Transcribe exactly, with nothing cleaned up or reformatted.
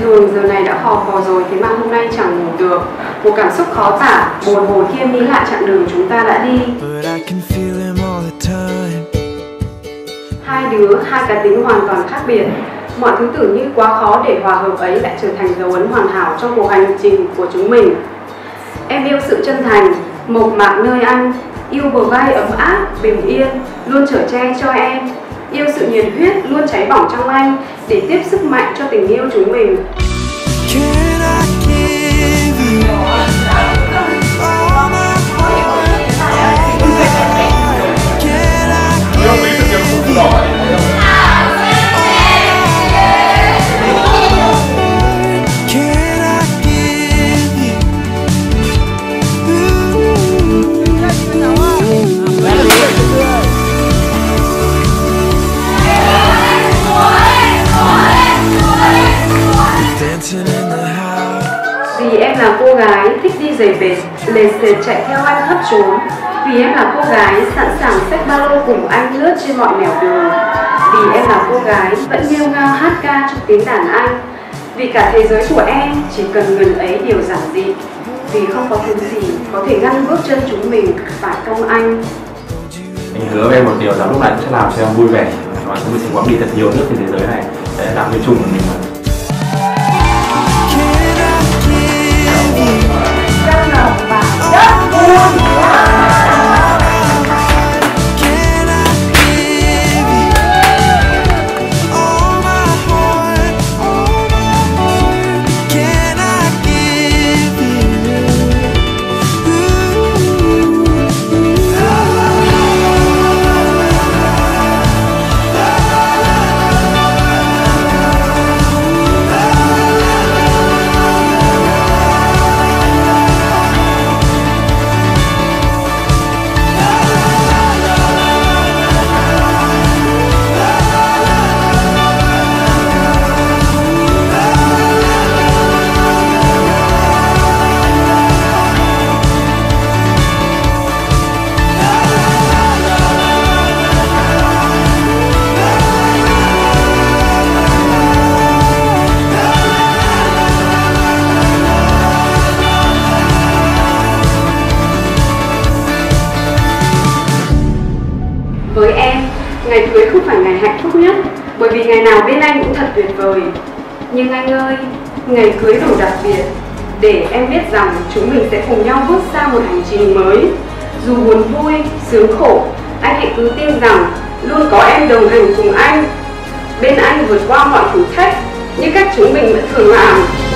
thường giờ này đã khò khò rồi, thế mà hôm nay chẳng ngủ được. Một cảm xúc khó tả, bồi hồi khi em nghĩ lại chặng đường chúng ta đã đi. Hai đứa, hai cá tính hoàn toàn khác biệt. Mọi thứ tưởng như quá khó để hòa hợp ấy lại trở thành dấu ấn hoàn hảo trong cuộc hành trình của chúng mình. Em yêu sự chân thành, mộc mạc nơi anh, yêu bờ vai ấm áp, bình yên, luôn chở che cho em. Yêu sự nhiệt huyết luôn cháy bỏng trong anh để tiếp sức mạnh cho tình yêu chúng mình. Vì em là cô gái thích đi giày vệt, lề sệt chạy theo anh khắp trốn. Vì em là cô gái sẵn sàng xách ba lô cùng anh lướt trên mọi nẻo đường. Vì em là cô gái vẫn nghêu ngao hát ca trong tiếng đàn anh. Vì cả thế giới của em chỉ cần ngần ấy điều giản dị. Vì không có thứ gì có thể ngăn bước chân chúng mình, phải không anh? Anh hứa với em một điều là lúc này cũng sẽ làm cho em vui vẻ và chúng mình sẽ quán đi thật nhiều nước trên thế giới này để làm cái chung của mình. Với em, ngày cưới không phải ngày hạnh phúc nhất, bởi vì ngày nào bên anh cũng thật tuyệt vời. Nhưng anh ơi, ngày cưới đủ đặc biệt, để em biết rằng chúng mình sẽ cùng nhau bước sang một hành trình mới. Dù buồn vui, sướng khổ, anh hãy cứ tin rằng luôn có em đồng hành cùng anh. Bên anh vượt qua mọi thử thách như cách chúng mình vẫn thường làm.